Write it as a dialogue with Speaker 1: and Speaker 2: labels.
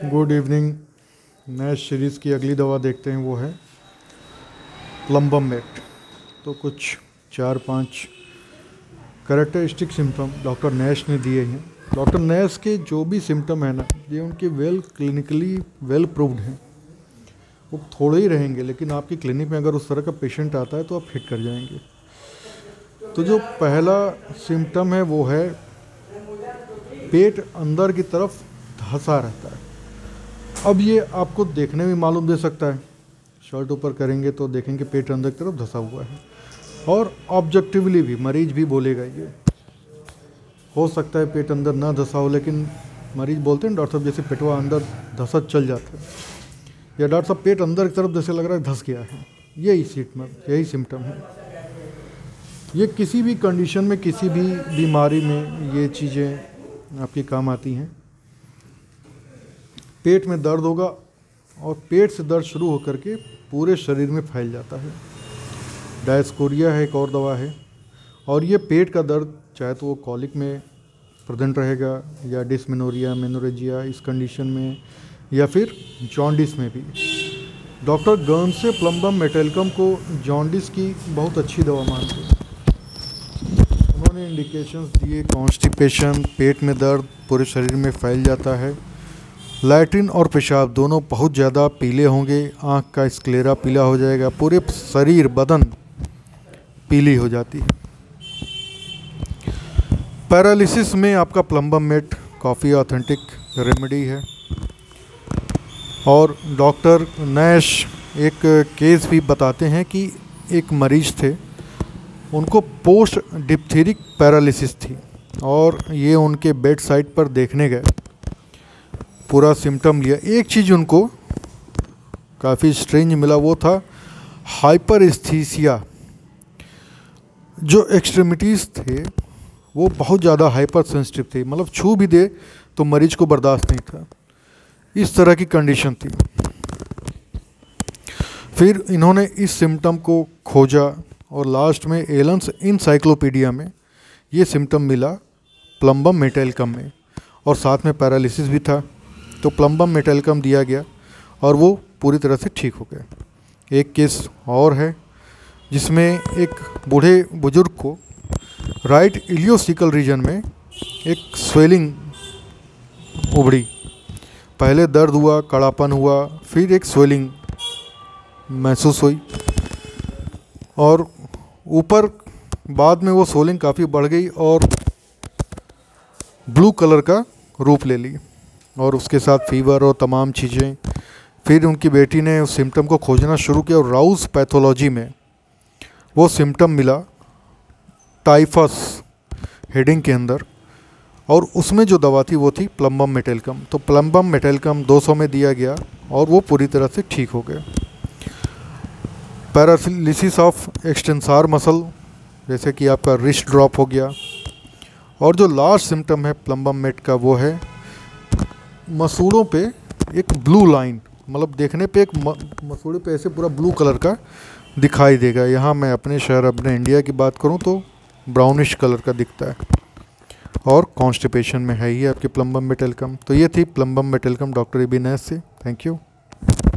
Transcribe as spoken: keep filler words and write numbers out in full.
Speaker 1: Good evening. Nash series की अगली दवा देखते हैं, वो है प्लम्बम मेट। तो कुछ चार पांच कैरेक्टरिस्टिक सिम्टम डॉक्टर नैश ने दिए हैं। डॉक्टर नैश के जो भी सिम्टम है ना, ये उनके वेल क्लिनिकली वेल प्रूव्ड हैं। वो थोड़े ही रहेंगे, लेकिन आपकी क्लिनिक में अगर उस तरह का पेशेंट आता है तो आप हिट कर जाएंगे। तो जो पहला सिम्टम है वो है पेट अंदर की तरफ धंसा रहता है। अब ये आपको देखने में मालूम दे सकता है, शर्ट ऊपर करेंगे तो देखेंगे पेट अंदर की तरफ धंसा हुआ है, और ऑब्जेक्टिवली भी मरीज भी बोलेगा। ये हो सकता है पेट अंदर ना धंसा हो, लेकिन मरीज बोलते हैं डॉक्टर साहब जैसे पेटवा अंदर धंसा चल जाता है, या डॉक्टर साहब पेट अंदर की तरफ जैसे लग रहा है धंस गया है। यही सिम्टम यही सिम्टम है। ये किसी भी कंडीशन में, किसी भी बीमारी में ये चीज़ें आपके काम आती हैं। पेट में दर्द होगा और पेट से दर्द शुरू होकर के पूरे शरीर में फैल जाता है। डायस्कोरिया है, एक और दवा है। और ये पेट का दर्द चाहे तो वो कॉलिक में प्रेजेंट रहेगा, या डिस्मेनोरिया, मेनोरेजिया इस कंडीशन में, या फिर जॉन्डिस में भी। डॉक्टर गर्न्स से प्लम्बम मेटेलकम को जॉन्डिस की बहुत अच्छी दवा मानते हैं। उन्होंने इंडिकेशंस दिए, कॉन्स्टिपेशन, पेट में दर्द पूरे शरीर में फैल जाता है, लैट्रिन और पेशाब दोनों बहुत ज़्यादा पीले होंगे, आँख का स्क्लेरा पीला हो जाएगा, पूरे शरीर बदन पीली हो जाती है। पैरालिसिस में आपका प्लम्बम मेट काफ़ी ऑथेंटिक रेमेडी है। और डॉक्टर नैश एक केस भी बताते हैं कि एक मरीज थे, उनको पोस्ट डिप्थेरिक पैरालिसिस थी, और ये उनके बेड साइड पर देखने गए, पूरा सिम्टम लिया। एक चीज़ उनको काफ़ी स्ट्रेंज मिला, वो था हाइपरस्थीसिया। जो एक्सट्रीमिटीज़ थे वो बहुत ज़्यादा हाइपर सेंसिटिव थे, मतलब छू भी दे तो मरीज को बर्दाश्त नहीं था, इस तरह की कंडीशन थी। फिर इन्होंने इस सिम्टम को खोजा और लास्ट में एलन्स इनसाइक्लोपीडिया में ये सिम्टम मिला प्लम्बम मेटेलकम में, और साथ में पैरालिसिस भी था। तो प्लम्बम मेटेलकम दिया गया और वो पूरी तरह से ठीक हो गया। एक केस और है जिसमें एक बूढ़े बुजुर्ग को राइट इलियोसिकल रीजन में एक स्वेलिंग उभरी। पहले दर्द हुआ, कड़ापन हुआ, फिर एक स्वेलिंग महसूस हुई, और ऊपर बाद में वो स्वेलिंग काफ़ी बढ़ गई और ब्लू कलर का रूप ले ली, और उसके साथ फीवर और तमाम चीज़ें। फिर उनकी बेटी ने उस सिम्टम को खोजना शुरू किया, और राउस पैथोलॉजी में वो सिम्टम मिला टाइफस हेडिंग के अंदर, और उसमें जो दवा थी वो थी प्लम्बम मेटेलकम। तो प्लम्बम मेटेलकम दो सौ में दिया गया और वो पूरी तरह से ठीक हो गया। पैरालिसिस ऑफ एक्सटेंसार मसल, जैसे कि आपका रिस्ट ड्रॉप हो गया। और जो लास्ट सिम्टम है प्लम्बम मेट का, वो है मसूड़ों पे एक ब्लू लाइन, मतलब देखने पे एक मसूड़े पे ऐसे पूरा ब्लू कलर का दिखाई देगा। यहाँ मैं अपने शहर, अपने इंडिया की बात करूँ तो ब्राउनिश कलर का दिखता है, और कॉन्स्टिपेशन में है ही आपकी प्लम्बम मेटेलकम। तो ये थी plumbum metallicum doctor A B Nash से। Thank you.